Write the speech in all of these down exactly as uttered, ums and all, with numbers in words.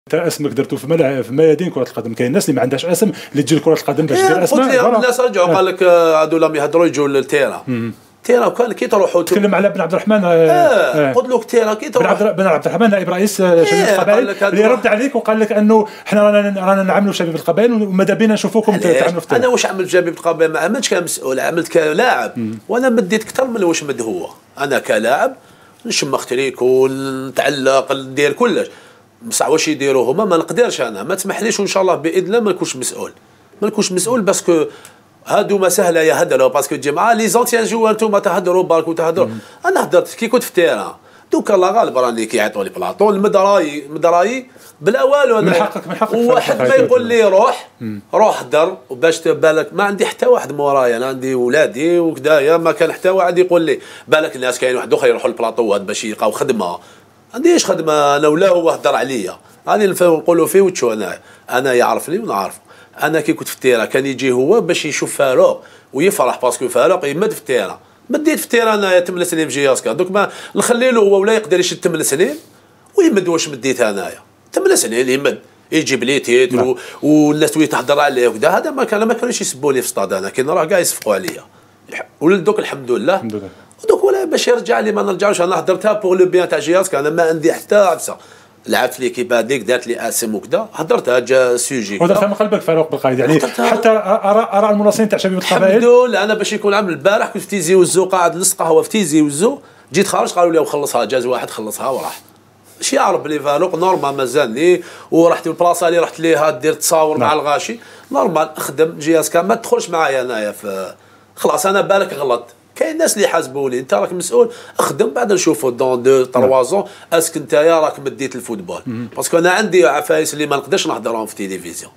انت اسمك درتو في ملاعب في ميادين كره القدم. كاين الناس اللي ما عندهاش اسم اللي تجي لكره القدم باش دير اسماء. قلت لهم الناس رجعوا قال لك هادو لم يهضروا يجوا للتيرا. تيرا كان كي تروحوا تكلم على بن عبد الرحمن. اه قلت له تيرا كي تروح بن عبد الرحمن نائب رئيس شباب القبائل اللي رد عليك وقال لك انه احنا رانا رانا نعملوا شباب القبائل وماذا بينا نشوفوكم تعملوا في انا واش عملت شباب القبائل؟ ما عملتش كمسؤول، عملت كلاعب. وانا مديت اكثر من واش مد هو. انا كلاعب نشمخ تريكو نتعلق ندير كلش. بصح واش يديروا هما ما نقدرش انا، ما تسمحليش وان شاء الله باذن الله ما نكونش مسؤول. ما نكونش مسؤول باسكو هادو ما سهله يهدروا باسكو تجي مع لي زونتيان جوار نتوما تهدروا بالك وتهدروا. انا هدرت كي كنت في التيران دوكا الله غالب راني كيعيطوا لي بلاطون المدراي مدراي بلا والو. انا من حقك من حقك واحد ما يقول لي روح روح هدر وباش بالك ما عندي حتى واحد مورايا. انا عندي ولادي وكدايا ما كان حتى واحد يقول لي بالك الناس كاين واحد اخر يروحوا للبلاطوات باش يلقاو خدمه. عنديش خدمه انا ولا هو هدر عليا. راني نقولوا فيه وتشو انا انا يعرفني ونعرفه. انا كي كنت في التيران كان يجي هو باش يشوف فاروق ويفرح باسكو فاروق يمد في التيران. مديت في التيران انايا ثمان سنين في جياسكا دوك ما نخلي له هو ولا يقدر يشد ثمان سنين ويمد واش مديت انايا ثمان سنين يمد يجيب لي تيتر والناس توي تهضر عليه وكذا. هذا ما كان ما كانوش يسبوني في الصطاد. انا كي نروح كاع يصفقوا عليا ولدوك الحمد لله الحمد لله. ودوك ولا باش يرجع لي ما نرجعوش. انا هضرتها بوغ لو بيان تاع جياسكا. انا ما عندي حتى عبسه. لعبت في ليكيب هذيك دارت لي اسم وكذا هضرتها جا سوجي ودرتها من قلبك فاروق بالقايد يعني حتى ارى ارى المناصرين تاع شباب القبائل. الحمد لله. انا باش يكون عام البارح كنت في تيزي وزو قاعد نص قهوه في تيزي وزو جيت خارج قالوا لي وخلصها جاز واحد خلصها وراح. اش يعرف بلي فاروق نورمال مازالني ورحت البلاصه اللي رحت ليها دير تصاور مع الغاشي نورمال اخدم جياسكا ما تدخلش معايا انايا في خلاص. انا بالك غلط كاين الناس اللي يحاسبوني انت راك مسؤول اخدم بعد نشوفوا دون دو تروا زون اسك انت يا راك مديت الفوتبول. باسكو انا عندي عفايس اللي ما نقدرش نهضرهم في التلفزيون.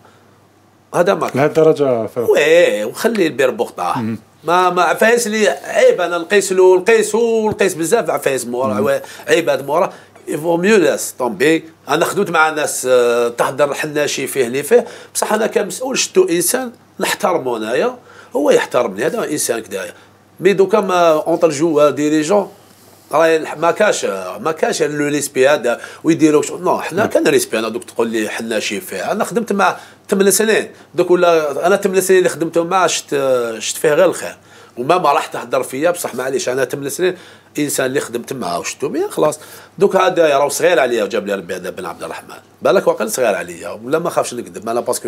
هذا ما لهالدرجه وي وخلي البير بوخطا ما ما عفايس اللي عيب انا نقيس له نقيسه ونقيس بزاف عفايس مورا عباد مورا يفو ميو لاس طومبي. انا خدمت مع ناس تهدر حناشي فيه اللي فيه بصح انا كمسؤول شتو انسان نحترمه انايا هو يحترمني. هذا انسان كدايا مي دوكا ما اونتر جوار ديريجون راهي ما كاش ما كاش لو ريسبي هذا ويديروا نو حنا كان ريسبي. انا دوك تقول لي حنا شي فيه. انا خدمت مع ثمان سنين دوك ولا انا ثمان سنين اللي خدمتهم معاه شفت شفت فيه غير الخير وما ما راح تهضر فيا بصح معليش. انا ثمان سنين انسان اللي خدمت معاه وشفتو بيان خلاص. دوك هذا راه صغير عليا وجاب لي ربي هذا بن عبد الرحمن بالك واقيلا صغير عليا ولا ما خافش نكذب. انا باسكو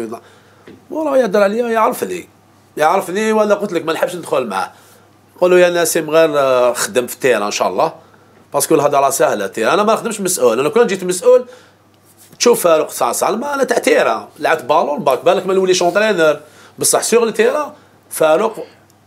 وراه يهضر عليا يعرفني يعرفني وانا قلت لك ما نحبش ندخل معاه. قولوا يا ناسم غير خدم في التيران ان شاء الله باسكو الهضره سهله. تيران انا ما نخدمش مسؤول. انا كون جيت مسؤول تشوف فاروق صعصع ما انا تاع تيران لعبت بالون باك بالك ما نوليش اونترينور بصح سيغ التيران فاروق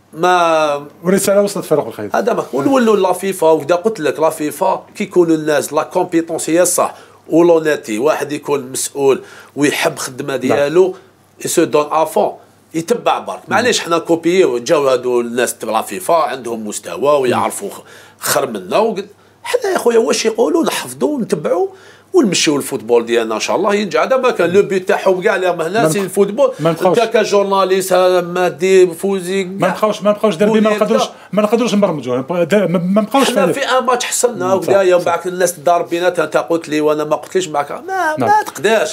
ما ورساله وصلت فاروق الخير. هذا ما ونولوا لا فيفا وكذا. قلت لك لا فيفا كي يكونوا الناس لا كومبيتونس هي صح ولونيتي واحد يكون مسؤول ويحب خدمه ديالو يسو دون افون يتبع برك. معليش حنا كوبيو جاو هادو الناس تبع فيفا عندهم مستوى ويعرفوا خير منا. حنا يا خويا واش يقولوا نحفظوا ونتبعوا ونمشيو الفوتبول ديالنا ان شاء الله ينجح. هذا ما كان لو بيت تاعهم كاع اللي هنا سي الفوتبول. انت كجورناليست مادي فوزي ما نبقاوش ما نبقاوش دربي ما نقدروش ما نقدروش نبرمجوا ما نبقاوش حنا في ان ماتش حصلنا وكذا من بعد الناس تضارب بيناتها. انت قلت لي وانا ما قلتليش معك ما, ما تقدرش.